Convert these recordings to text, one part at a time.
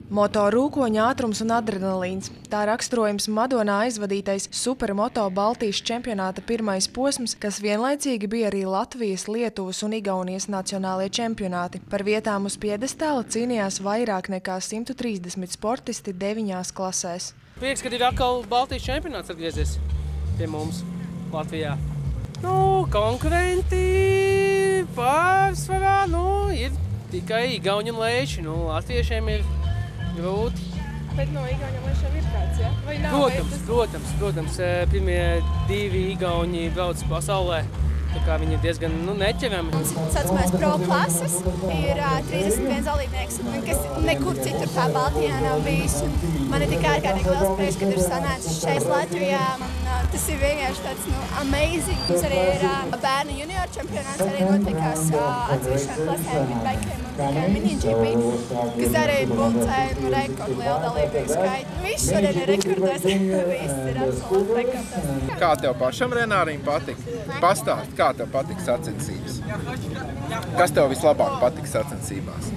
Moto rūkoņa ātrums un adrenalīns. Tā raksturojums Madonā aizvadītais Supermoto Baltijas čempionāta pirmais posms, kas vienlaicīgi bija arī Latvijas, Lietuvas un Igaunijas nacionālie čempionāti. Par vietām uz piedestāla cīnījās vairāk nekā 130 sportisti 9 klasēs. Prieks, ka ir atkal Baltijas čempionāts atgriezies pie mums Latvijā. Konkurenti pārsvarā, ir tikai igauņi un leiši. Latviešiem ir grūti. Bet no igauņiem leišiem ir kāds, ja? Vai nav? Protams. Pirmie 2 igauņi brauc pasaulē. Tā kā viņi ir diezgan neķerami. Mums saucamais pro klases ir 31 dalībnieks, kas nekur citur tā Baltijā nav bijis. Man ir tik ārkārtīgi liels prieks, kad ir sanācis šeit Latvijā. Tas ir vienkārši tāds amazing. Mums arī ir bērnu junioru čempionāts, arī notikās atsevišķām klasēm, baikiem un tikai mini-GP, kas arī pulcēja rekordu lielu dalībnieku skaitu. Viss šodien ir rekordēs, viss ir absolūti rekordēs. Kā tev pašam, Renāriņ, patika? Pastāst, kā tev patika sacensības? Kas tev vislabāk patika sacensībās?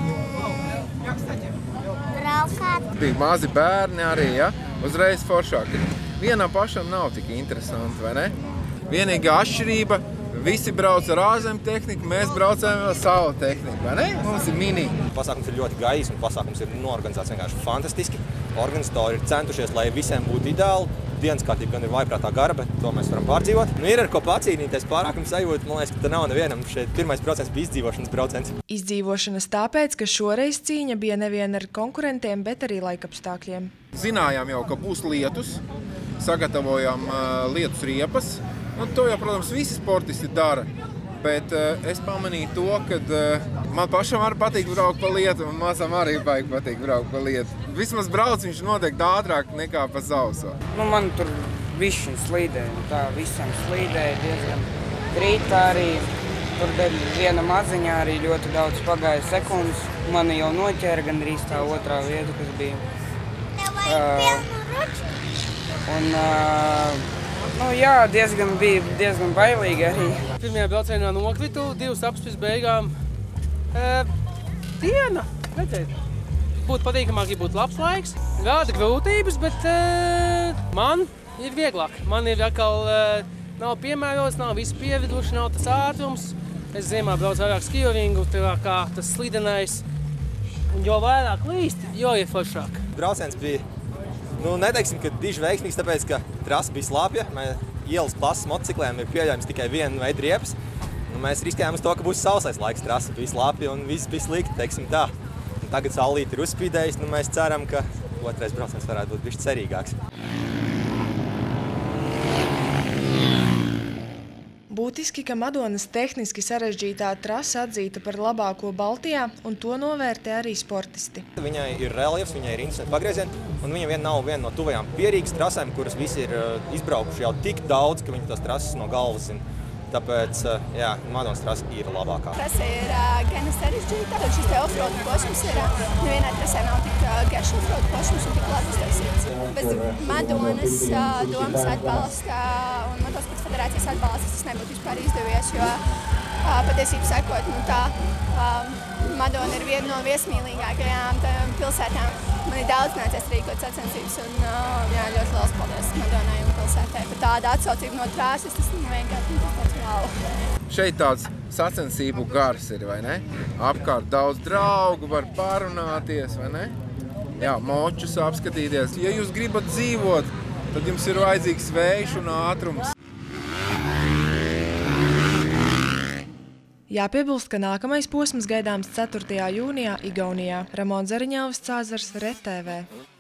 Braukāt. Bija mazi bērni arī, ja? Uzreiz foršāki. Vienam pašam nav tik interesanti, vai ne? Vienīgā atšķirība, visi brauc ar ārzem tehniku, mēs braucām ar savu tehniku, vai ne? Mums ir mini. Pasākums ir ļoti gaiss un pasākums ir norganizēts vienkārši fantastiski. Organizatori ir centušies, lai visiem būtu ideāli. Dienas kārtība gan ir vaiprātā gara, bet to mēs varam pārdzīvot. Ir ar ko pacīnīties, pārākums sajūta. Man liekas, ka te nav nevienam. Šeit pirmais brauciens bija izdzīvošanas brauciens. Izdzīvošanas tāpēc, ka šoreiz cīņa bija nevien ar konkurentiem, bet arī laikapstākļiem. Zinājām jau, ka būs lietus, sagatavojām lietus riepas. To jau, protams, visi sportisti dara. Bet es pamanīju to, ka man pašam arī patīk braukt pa lietu, un mazam arī patīk braukt pa lietu. Vismaz brauc viņš noteikti ātrāk nekā pa sauso. Man tur višķiņ slīdēja, tā visam slīdēja diezgan grītā arī. Tur viena maziņā arī ļoti daudz pagāja sekundes. Mani jau noķēra gandrīz tā otrā vieta, kas bija. Bija diezgan bailīgi arī. Pirmajā braucienā nokritu, 2 apspis beigām. Diena, redzēt. Būtu patīkamāk, ja būtu labs laiks. Rāda grūtības, bet man ir vieglāk. Man ir atkal nav piemērots, nav visi pieraduši, nav tas ātrums. Es ziemā braucu vairāk skijoringu, kā tas slidenais. Un jo vairāk līst, jo ir foršāk. Brauciens bija, neteiksim, ka diži veiksmīgs, tāpēc, ka trasa bija slāpja. Ielas klases motocikliem ir pieļaujams tikai viena veida riepas. Mēs riskējām uz to, ka būs sausais laiks, trasa bija slāpja un viss bija slikti, teiksim tā. Tagad saulīte ir uzspīdējis, mēs ceram, ka otrais brauciens varētu būt bišķi cerīgāks. Būtiski, ka Madonas tehniski sarežģītā trasa atzīta par labāko Baltijā, un to novērtē arī sportisti. Viņai ir reliefs, viņai ir interesanti pagriezieni, un viņa nav viena no tuvajām pierīgas trasēm, kuras visi ir izbraukuši jau tik daudz, ka viņi tās trases no galvas zina. Tāpēc, Madonas trasa ir labākā. Trasa ir gan sarežģīta, tad šis te offroad posms ir, nevienā trasē nav tik garš offroad posms un tik labi uztaisīts. Bez Madonas domas atbalsta un Motosporta federācijas atbalsta tas nebūtu vispār izdevies, jo patiesībā sakot, Madona ir viena no viesmīlīgākajām pilsētām. Man ir daudz nācies rīkot sacensības un ļoti liels paldies Madonai un pilsētai. Bet tāda atsaucība no trāsas, tas vienkārši tāds wow. Šeit tāds sacensību gars ir, vai ne? Apkārt daudz draugu, var parunāties, vai ne? Jā, močus apskatīties. Ja jūs gribat dzīvot, tad jums ir vajadzīgs vējš un ātrums. Jāpiebilst, ka nākamais posms gaidāms 4. jūnijā Igaunijā. Ramons Zariņāvis, Cāzars, RTV.